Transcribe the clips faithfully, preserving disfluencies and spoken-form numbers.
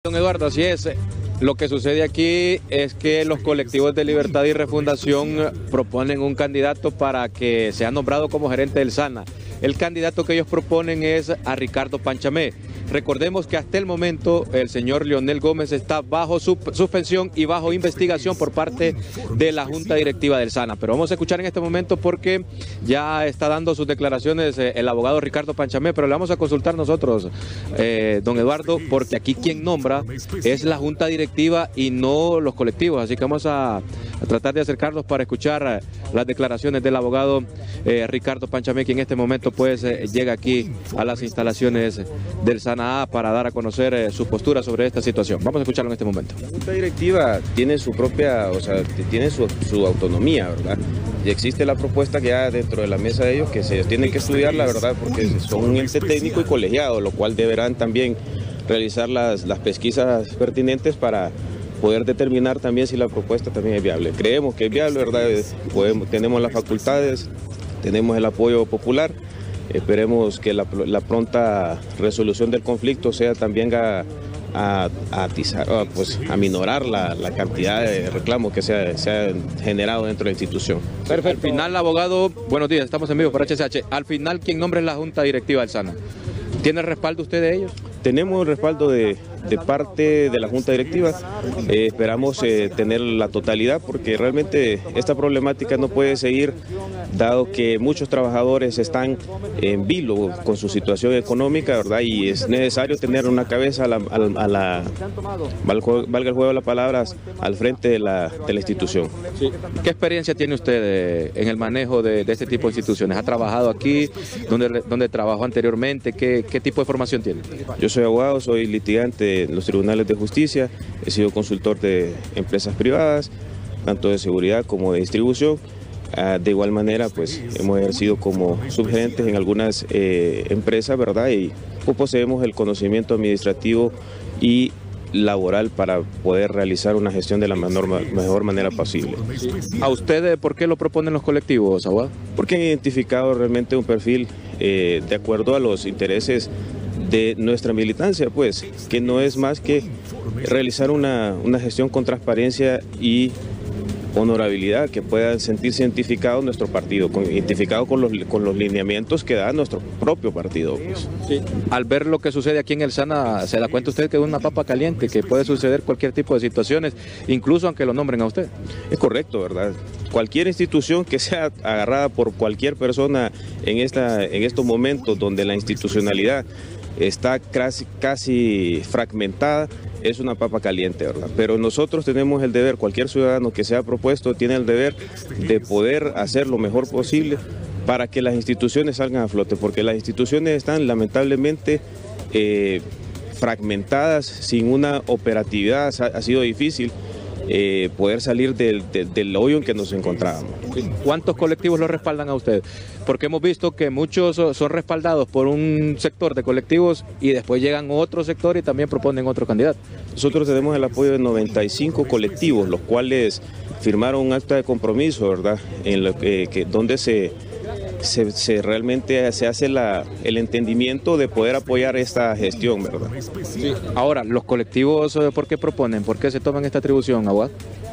Don Eduardo, así es. Lo que sucede aquí es que los colectivos de Libertad y Refundación proponen un candidato para que sea nombrado como gerente del SANA. El candidato que ellos proponen es a Ricardo Panchamé. Recordemos que hasta el momento el señor Leonel Gómez está bajo suspensión y bajo investigación por parte de la Junta Directiva del SANA. Pero vamos a escuchar en este momento porque ya está dando sus declaraciones el abogado Ricardo Panchamé, pero le vamos a consultar nosotros, eh, don Eduardo, porque aquí quien nombra es la Junta Directiva y no los colectivos. Así que vamos a, a tratar de acercarlos para escuchar las declaraciones del abogado eh, Ricardo Panchamé, que en este momento pues eh, llega aquí a las instalaciones del SANA para dar a conocer eh, su postura sobre esta situación. Vamos a escucharlo en este momento. La Junta Directiva tiene su propia, o sea, tiene su, su autonomía, ¿verdad? Y existe la propuesta que hay dentro de la mesa de ellos que se tienen que estudiar, la verdad, porque son un ente técnico y colegiado, lo cual deberán también realizar las, las pesquisas pertinentes para poder determinar también si la propuesta también es viable. Creemos que es viable, ¿verdad? Podemos, tenemos las facultades, tenemos el apoyo popular. Esperemos que la, la pronta resolución del conflicto sea también a, a, a, atizar, a, pues, a minorar la, la cantidad de reclamos que se ha, se ha generado dentro de la institución. Perfecto. Al final, abogado, buenos días, estamos en vivo por H C H. Al final, ¿quién nombra es la Junta Directiva del SANA? ¿Tiene el respaldo usted de ellos? Tenemos el respaldo de, de parte de la Junta Directiva, eh, esperamos eh, tener la totalidad porque realmente esta problemática no puede seguir dado que muchos trabajadores están en vilo con su situación económica, ¿verdad? Y es necesario tener una cabeza a la, a la, a la valga el juego de las palabras, al frente de la, de la institución. Sí. ¿Qué experiencia tiene usted de, en el manejo de, de este tipo de instituciones? ¿Ha trabajado aquí? ¿Dónde, dónde trabajó anteriormente? ¿Qué, qué tipo de formación tiene? Yo soy abogado, soy litigante en los tribunales de justicia, he sido consultor de empresas privadas, tanto de seguridad como de distribución. Uh, de igual manera, pues hemos ejercido como subgerentes en algunas eh, empresas, ¿verdad? Y pues, poseemos el conocimiento administrativo y laboral para poder realizar una gestión de la menor, mejor manera posible. ¿A ustedes por qué lo proponen los colectivos, abogado? Porque han identificado realmente un perfil eh, de acuerdo a los intereses de nuestra militancia, pues, que no es más que realizar una, una gestión con transparencia y honorabilidad, que pueda sentirse identificado nuestro partido, con, identificado con los, con los lineamientos que da nuestro propio partido. Pues. Sí. Al ver lo que sucede aquí en el SANA, ¿se da cuenta usted que es una papa caliente, que puede suceder cualquier tipo de situaciones, incluso aunque lo nombren a usted? Es correcto, ¿verdad? Cualquier institución que sea agarrada por cualquier persona en, esta, en estos momentos donde la institucionalidad está casi, casi fragmentada, es una papa caliente, ¿verdad? Pero nosotros tenemos el deber, cualquier ciudadano que sea propuesto tiene el deber de poder hacer lo mejor posible para que las instituciones salgan a flote, porque las instituciones están lamentablemente eh, fragmentadas, sin una operatividad, ha, ha sido difícil eh, poder salir del, del, del hoyo en que nos encontrábamos. ¿Cuántos colectivos lo respaldan a usted? Porque hemos visto que muchos son respaldados por un sector de colectivos y después llegan otro sector y también proponen otro candidato. Nosotros tenemos el apoyo de noventa y cinco colectivos, los cuales firmaron un acta de compromiso, ¿verdad? En lo que, que, donde se, se, se realmente se hace la, el entendimiento de poder apoyar esta gestión, ¿verdad? Sí. Ahora, ¿los colectivos por qué proponen? ¿Por qué se toman esta atribución, abogado?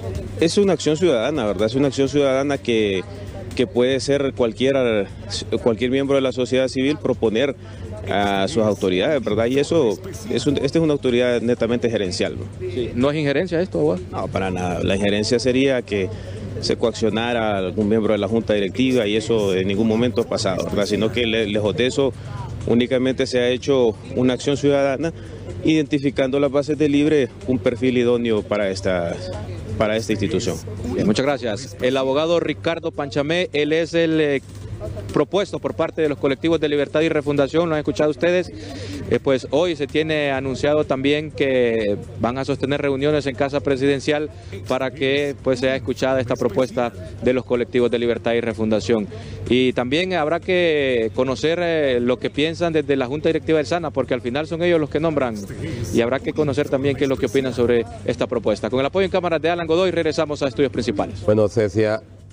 Es una acción ciudadana, ¿verdad? Es una acción ciudadana que, que puede ser cualquier, cualquier miembro de la sociedad civil proponer a sus autoridades, ¿verdad? Y eso, es un, esta es una autoridad netamente gerencial, ¿no? Sí. ¿No es injerencia esto, abogado? No, para nada. La injerencia sería que se coaccionara a algún miembro de la Junta Directiva y eso en ningún momento ha pasado, ¿verdad? Sino que lejos de eso únicamente se ha hecho una acción ciudadana identificando las bases de Libre, un perfil idóneo para esta, para esta institución. Bien, muchas gracias. El abogado Ricardo Panchamé, él es el eh, propuesto por parte de los colectivos de Libertad y Refundación, lo han escuchado ustedes. Eh, pues hoy se tiene anunciado también que van a sostener reuniones en Casa Presidencial para que pues sea escuchada esta propuesta de los colectivos de Libertad y Refundación. Y también habrá que conocer eh, lo que piensan desde la Junta Directiva del SANA, porque al final son ellos los que nombran, y habrá que conocer también qué es lo que opinan sobre esta propuesta. Con el apoyo en cámaras de Alan Godoy, regresamos a Estudios Principales. Bueno, se decía